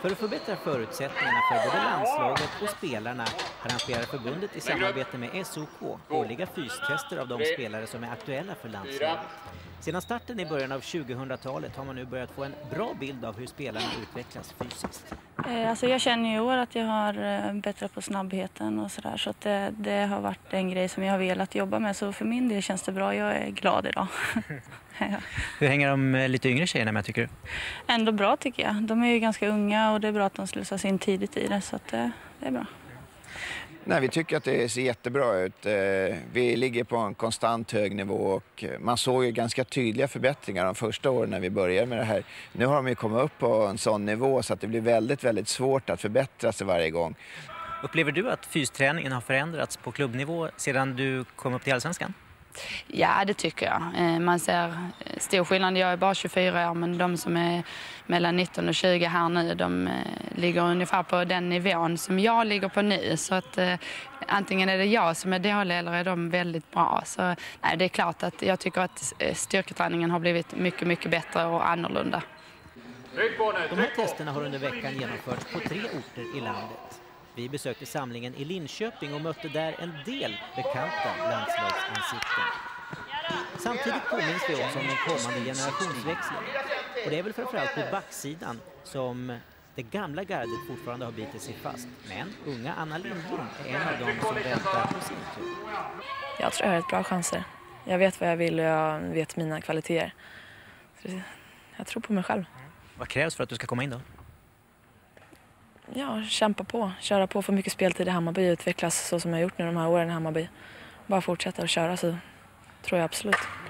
För att förbättra förutsättningarna för både landslaget och spelarna arrangerar förbundet i samarbete med SOK årliga fystester av de spelare som är aktuella för landslaget. Sedan starten i början av 2000-talet har man nu börjat få en bra bild av hur spelarna utvecklas fysiskt. Alltså jag känner ju i år att jag har bättre på snabbheten och sådär, så att det har varit en grej som jag har velat jobba med, så för min del känns det bra. Jag är glad idag. Ja. Hur hänger de lite yngre tjejerna med, tycker du? Ändå bra tycker jag. De är ju ganska unga och det är bra att de slussas in tidigt i det, så att det är bra. Nej, vi tycker att det ser jättebra ut. Vi ligger på en konstant hög nivå och man såg ju ganska tydliga förbättringar de första åren när vi började med det här. Nu har de ju kommit upp på en sån nivå så att det blir väldigt, väldigt svårt att förbättra sig varje gång. Upplever du att fysträningen har förändrats på klubbnivå sedan du kom upp till Allsvenskan? Ja, det tycker jag. Man ser stor skillnad. Jag är bara 24 år, men de som är mellan 19 och 20 här nu, de ligger ungefär på den nivån som jag ligger på nu. Så att antingen är det jag som är dålig eller är de väldigt bra. Så nej, det är klart att jag tycker att styrketräningen har blivit mycket, mycket bättre och annorlunda. De här testerna har under veckan genomförts på 3 orter i landet. Vi besökte samlingen i Linköping och mötte där en del bekanta landslagsansikten. Samtidigt påminns vi också om den kommande generationsväxlingen. Och det är väl framförallt på backsidan som det gamla gardet fortfarande har bitit sig fast. Men unga Anna Lindblom är en av dem som väntar på sin tur. Jag tror jag har ett bra chanser. Jag vet vad jag vill och jag vet mina kvaliteter. Så jag tror på mig själv. Vad krävs för att du ska komma in då? Ja, kämpa på. Köra på för mycket speltid i Hammarby. Utvecklas så som jag gjort nu de här åren i Hammarby. Bara fortsätta att köra, så tror jag absolut.